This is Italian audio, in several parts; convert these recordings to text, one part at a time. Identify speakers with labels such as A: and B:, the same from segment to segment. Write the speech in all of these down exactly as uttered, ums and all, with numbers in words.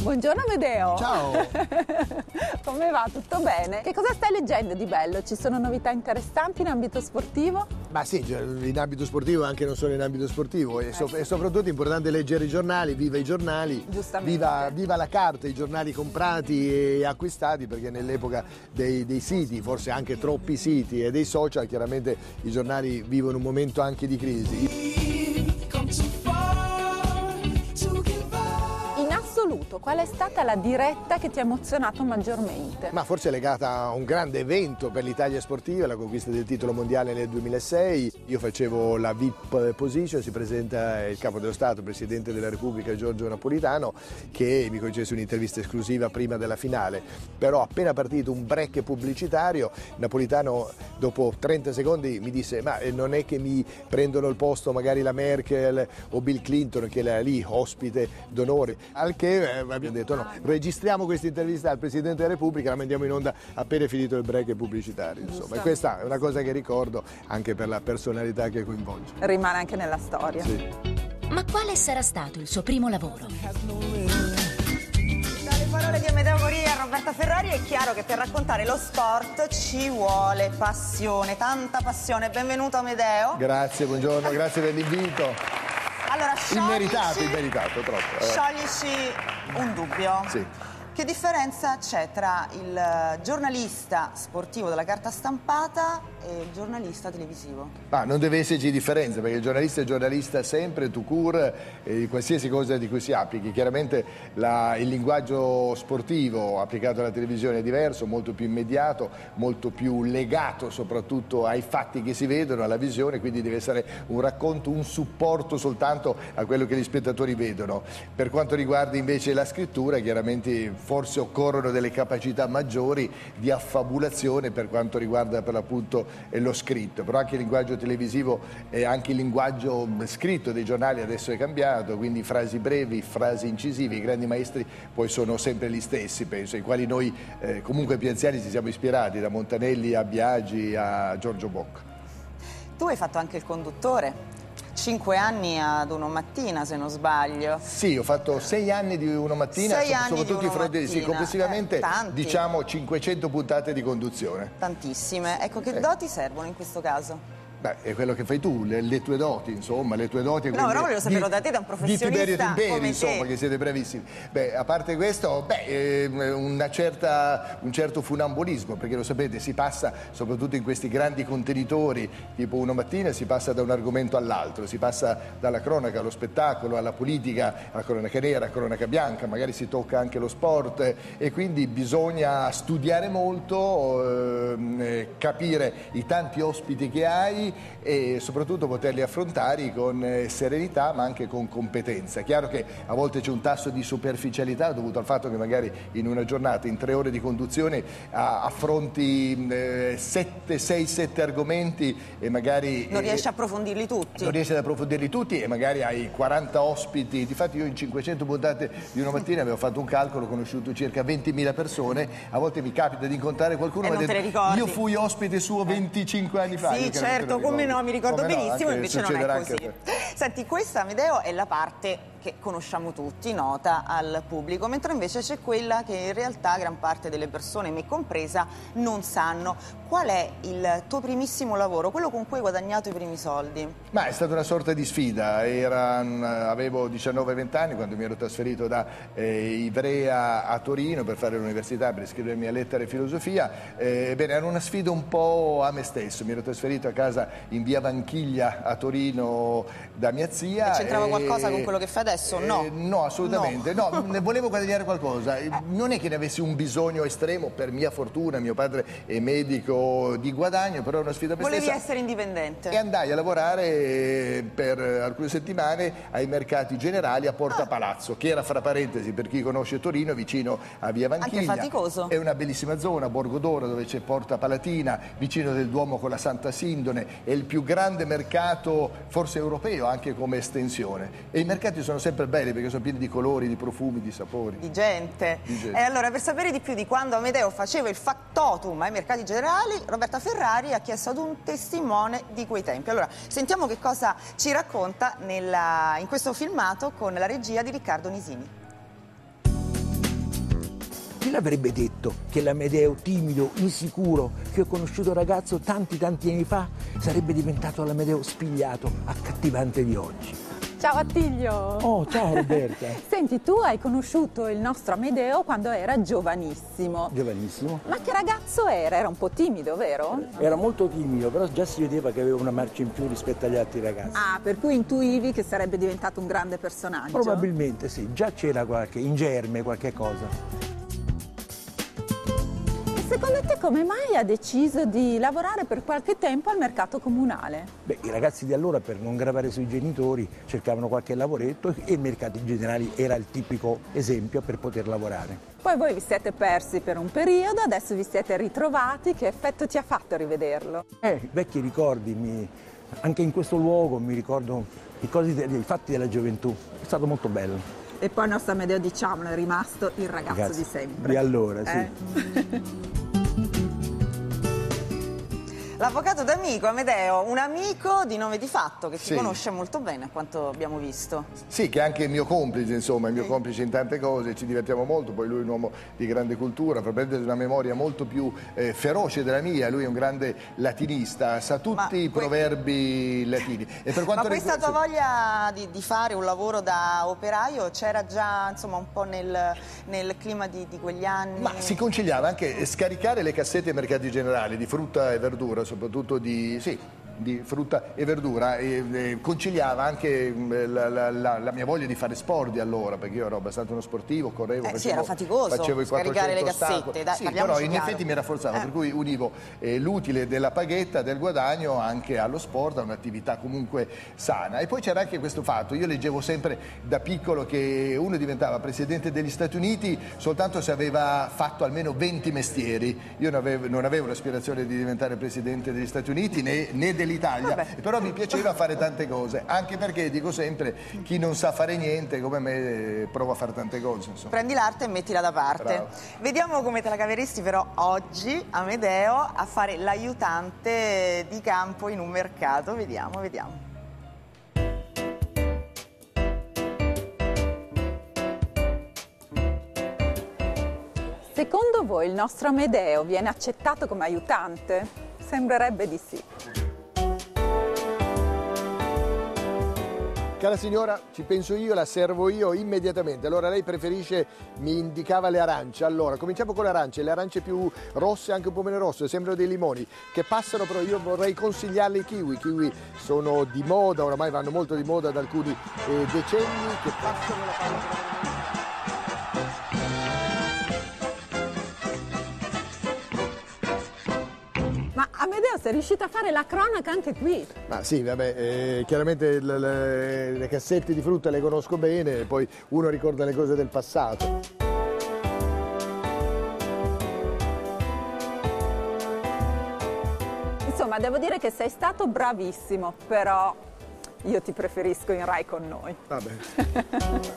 A: Buongiorno Amedeo.
B: Ciao.
A: Come va? Tutto bene? Che cosa stai leggendo di bello? Ci sono novità interessanti in ambito sportivo?
B: Ma sì, in ambito sportivo, anche non solo in ambito sportivo, e, so, e soprattutto è importante leggere i giornali, viva i giornali, viva, viva la carta, i giornali comprati e acquistati, perché nell'epoca dei, dei siti, forse anche troppi siti e dei social, chiaramente i giornali vivono un momento anche di crisi.
A: Qual è stata la diretta che ti ha emozionato maggiormente?
B: Ma forse è legata a un grande evento per l'Italia sportiva, la conquista del titolo mondiale nel duemilasei. Io facevo la V I P position, si presenta il capo dello Stato, Presidente della Repubblica Giorgio Napolitano, che mi concesse un'intervista esclusiva prima della finale. Però appena partito un break pubblicitario, Napolitano dopo trenta secondi mi disse: ma non è che mi prendono il posto magari la Merkel o Bill Clinton, che era lì ospite d'onore? Al che eh, abbiamo detto no, registriamo questa intervista al Presidente della Repubblica, la mandiamo in onda appena finito il break pubblicitario, insomma. E questa è una cosa che ricordo anche per la personalità che coinvolge.
A: Rimane anche nella storia.
B: Sì.
C: Ma quale sarà stato il suo primo lavoro?
D: Dalle parole di Amedeo Goria a Roberta Ferrari è chiaro che per raccontare lo sport ci vuole passione, tanta passione. Benvenuto Amedeo.
B: Grazie, buongiorno, grazie per l'invito.
D: Allora, scioglici,
B: immeritato, immeritato, troppo. Eh.
D: Scioglici un dubbio.
B: Sì.
D: Che differenza c'è tra il giornalista sportivo della carta stampata e il giornalista televisivo?
B: Ma non deve esserci differenza, perché il giornalista è giornalista sempre, tout court, eh, qualsiasi cosa di cui si applichi. Chiaramente la, il linguaggio sportivo applicato alla televisione è diverso, molto più immediato, molto più legato soprattutto ai fatti che si vedono, alla visione, quindi deve essere un racconto, un supporto soltanto a quello che gli spettatori vedono. Per quanto riguarda invece la scrittura, chiaramente forse occorrono delle capacità maggiori di affabulazione per quanto riguarda per l'appunto lo scritto, però anche il linguaggio televisivo e anche il linguaggio scritto dei giornali adesso è cambiato, quindi frasi brevi, frasi incisive, i grandi maestri poi sono sempre gli stessi, penso, ai quali noi eh, comunque più anziani ci siamo ispirati, da Montanelli a Biagi a Giorgio Bocca.
D: Tu hai fatto anche il conduttore. Cinque anni ad Uno Mattina, se non sbaglio.
B: Sì, ho fatto sei anni di Uno Mattina,
D: sei anni
B: soprattutto
D: di
B: i fronte, sì, complessivamente
D: eh,
B: diciamo cinquecento puntate di conduzione.
D: Tantissime. Ecco, che
B: eh.
D: doti servono in questo caso?
B: Beh, è quello che fai tu, le, le tue doti, insomma, le tue doti.
D: No, però volevo saperlo da te, da un professionista.
B: Di Tiberio Timperi,
D: come
B: insomma,
D: te.
B: Che siete bravissimi. Beh, a parte questo, beh, eh, una certa, un certo funambolismo, perché lo sapete, si passa, soprattutto in questi grandi contenitori, tipo Uno Mattina, si passa da un argomento all'altro, si passa dalla cronaca allo spettacolo, alla politica, alla cronaca nera, alla cronaca bianca, magari si tocca anche lo sport, e quindi bisogna studiare molto, eh, capire i tanti ospiti che hai e soprattutto poterli affrontare con serenità ma anche con competenza. È chiaro che a volte c'è un tasso di superficialità dovuto al fatto che magari in una giornata, in tre ore di conduzione, affronti sette, sei, sette argomenti e magari...
D: Non riesci a approfondirli tutti.
B: Non riesci ad approfondirli tutti e magari hai quaranta ospiti. Difatti io in cinquecento puntate di Una Mattina avevo fatto un calcolo, ho conosciuto circa ventimila persone, a volte mi capita di incontrare qualcuno
D: e non
B: detto,
D: te le ricordi.
B: Io fui ospite suo venticinque anni fa.
D: Sì, certo, come no, mi ricordo
B: come
D: benissimo,
B: no,
D: invece non è così. Senti, questa, Amedeo, è la parte che conosciamo tutti, nota al pubblico, mentre invece c'è quella che in realtà gran parte delle persone, me compresa, non sanno. Qual è il tuo primissimo lavoro, quello con cui hai guadagnato i primi soldi?
B: Ma è stata una sorta di sfida. Era, avevo diciannove venti anni quando mi ero trasferito da eh, Ivrea a Torino per fare l'università, per iscrivermi a lettere e filosofia. Eh, bene, era una sfida un po' a me stesso. Mi ero trasferito a casa in via Vanchiglia a Torino da mia zia.
D: E c'entrava
B: e...
D: qualcosa con quello che fai adesso? No.
B: Eh, no, assolutamente. No. no, ne volevo guadagnare qualcosa. Non è che ne avessi un bisogno estremo, per mia fortuna, mio padre è medico di guadagno, però è una sfida per
D: Volevi
B: stessa.
D: essere indipendente.
B: E andai a lavorare per alcune settimane ai mercati generali a Porta ah. Palazzo, che era, fra parentesi, per chi conosce Torino, vicino a via Vanchiglia.
D: Anche faticoso.
B: È una bellissima zona, Borgo d'Oro, dove c'è Porta Palatina, vicino del Duomo con la Santa Sindone. È il più grande mercato, forse europeo, anche come estensione. E i mercati sono sempre belli perché sono pieni di colori, di profumi, di sapori.
D: Di gente.
B: Di gente.
D: E allora, per sapere di più di quando Amedeo faceva il factotum ai mercati generali, Roberta Ferrari ha chiesto ad un testimone di quei tempi. Allora, sentiamo che cosa ci racconta nella, in questo filmato con la regia di Riccardo Nisini.
E: Chi l'avrebbe detto che l'Amedeo timido, insicuro, che ho conosciuto ragazzo tanti tanti anni fa, sarebbe diventato l'Amedeo spigliato, accattivante di oggi?
A: Ciao Attilio!
E: Oh, ciao Roberta!
A: Senti, tu hai conosciuto il nostro Amedeo quando era giovanissimo.
E: Giovanissimo.
A: Ma che ragazzo era? Era un po' timido, vero?
E: Era molto timido, però già si vedeva che aveva una marcia in più rispetto agli altri ragazzi.
A: Ah, per cui intuivi che sarebbe diventato un grande personaggio?
E: Probabilmente sì, già c'era qualche, in germe qualche cosa.
A: Secondo te come mai ha deciso di lavorare per qualche tempo al mercato comunale?
E: Beh, i ragazzi di allora per non gravare sui genitori cercavano qualche lavoretto e il mercato in generale era il tipico esempio per poter lavorare.
A: Poi voi vi siete persi per un periodo, adesso vi siete ritrovati, che effetto ti ha fatto rivederlo?
E: Eh, vecchi ricordi, mi... anche in questo luogo mi ricordo i, cosi de... i fatti della gioventù, è stato molto bello.
A: E poi il nostro Amedeo, diciamolo, è rimasto il ragazzo
E: Ragazzi,
A: di sempre.
E: Di allora, sì.
A: Eh?
D: L'avvocato d'amico, Amedeo, un amico di nome di fatto che ti
B: Sì.
D: conosce molto bene, a quanto abbiamo visto.
B: Sì, che è anche il mio complice, insomma, il mio complice in tante cose, ci divertiamo molto, poi lui è un uomo di grande cultura, probabilmente di una memoria molto più eh, feroce della mia, lui è un grande latinista, sa tutti
D: Ma
B: i
D: que-
B: proverbi latini. E per quanto
D: Ma questa
B: riguarda-
D: tua voglia di, di fare un lavoro da operaio c'era già, insomma, un po' nel, nel clima di, di quegli anni?
B: Ma si conciliava anche scaricare le cassette ai mercati generali di frutta e verdura, soprattutto di, sì, di frutta e verdura, e, e conciliava anche mh, la, la, la, la mia voglia di fare sport di allora, perché io ero abbastanza uno sportivo, correvo,
D: Eh,
B: facevo,
D: sì, era faticoso
B: facevo i
D: scaricare le
B: quattrocento
D: cassette,
B: ostacoli.
D: dai,
B: Sì,
D: parliamoci
B: però in
D: chiaro.
B: effetti mi rafforzava,
D: Eh.
B: per cui univo eh, l'utile della paghetta, del guadagno anche allo sport, a un'attività comunque sana. E poi c'era anche questo fatto, io leggevo sempre da piccolo che uno diventava presidente degli Stati Uniti soltanto se aveva fatto almeno venti mestieri. Io non avevo, non avevo l'aspirazione di diventare presidente degli Stati Uniti né, né dell'Italia,
D: Vabbè.
B: però mi piaceva fare tante cose, anche perché dico sempre, chi non sa fare niente come me eh, prova a fare tante cose, insomma.
D: Prendi l'arte e mettila da parte.
B: Bravo.
D: Vediamo come te la caveresti però oggi, Amedeo, a fare l'aiutante di campo in un mercato. Vediamo, vediamo.
A: Secondo voi il nostro Amedeo viene accettato come aiutante? Sembrerebbe di sì.
B: Cara signora, ci penso io, la servo io immediatamente. Allora lei preferisce, mi indicava le arance. Allora, cominciamo con le arance, le arance più rosse, anche un po' meno rosse, sembrano dei limoni, che passano, però io vorrei consigliarle i kiwi. I kiwi sono di moda, oramai vanno molto di moda da alcuni eh, decenni, che passano la palla.
A: Ma Amedeo, sei riuscito a fare la cronaca anche qui?
B: Ma sì, vabbè, eh, chiaramente le, le, le cassette di frutta le conosco bene, poi uno ricorda le cose del passato.
A: Insomma, devo dire che sei stato bravissimo, però io ti preferisco in Rai con noi.
B: Vabbè.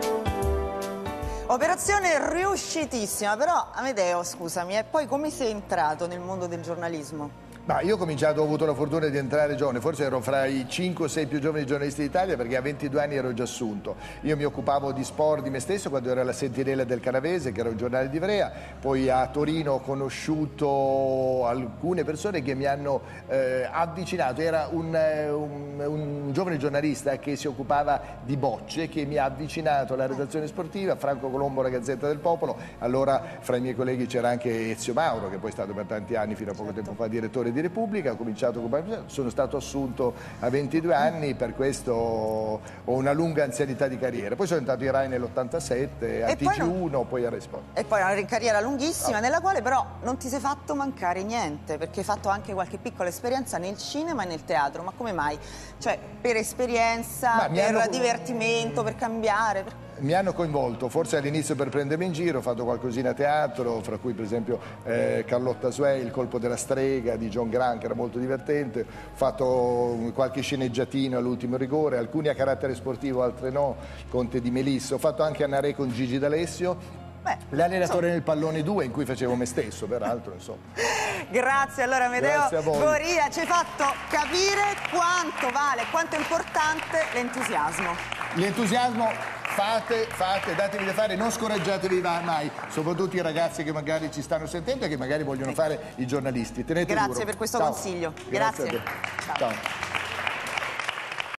D: Operazione riuscitissima, però Amedeo, scusami, e poi come sei entrato nel mondo del giornalismo?
B: Ma io ho cominciato, ho avuto la fortuna di entrare giovane, forse ero fra i cinque o sei più giovani giornalisti d'Italia, perché a ventidue anni ero già assunto. Io mi occupavo di sport di me stesso quando ero alla Sentinella del Canavese, che era un giornale di Ivrea, poi a Torino ho conosciuto alcune persone che mi hanno eh, avvicinato. Era un, un, un giovane giornalista che si occupava di bocce, che mi ha avvicinato alla redazione sportiva, Franco Colombo, la Gazzetta del Popolo. Allora fra i miei colleghi c'era anche Ezio Mauro, che poi è stato per tanti anni, fino a poco tempo fa, direttore di Repubblica. Ho cominciato con... sono stato assunto a ventidue anni, per questo ho una lunga anzianità di carriera. Poi sono entrato in Rai nell'ottantasette, a
D: E
B: T G uno,
D: non...
B: poi a Rai Sport.
D: E poi una carriera lunghissima,
B: No.
D: nella quale però non ti sei fatto mancare niente, perché hai fatto anche qualche piccola esperienza nel cinema e nel teatro. Ma come mai? Cioè, per esperienza,
B: Ma mi
D: per
B: hanno-
D: divertimento, per cambiare? Per...
B: Mi hanno coinvolto, forse all'inizio per prendermi in giro, ho fatto qualcosina a teatro, fra cui per esempio eh, Carlotta Sway, Il colpo della strega di John Grant, che era molto divertente, ho fatto qualche sceneggiatino all'ultimo rigore, alcuni a carattere sportivo, altre no, Conte di Melissa, ho fatto anche Annaré con Gigi D'Alessio,
D: Beh,
B: l'allenatore nel pallone due, in cui facevo me stesso, peraltro, insomma.
D: Grazie allora Amedeo
B: Grazie a voi.
D: Goria, ci hai fatto capire quanto vale, quanto è importante l'entusiasmo.
B: L'entusiasmo fate, fate, datevi da fare, non scoraggiatevi mai, soprattutto i ragazzi che magari ci stanno sentendo e che magari vogliono fare i giornalisti. Tenete
D: Grazie
B: duro.
D: per questo
B: Ciao.
D: consiglio.
B: Grazie.
D: Grazie.
B: Ciao.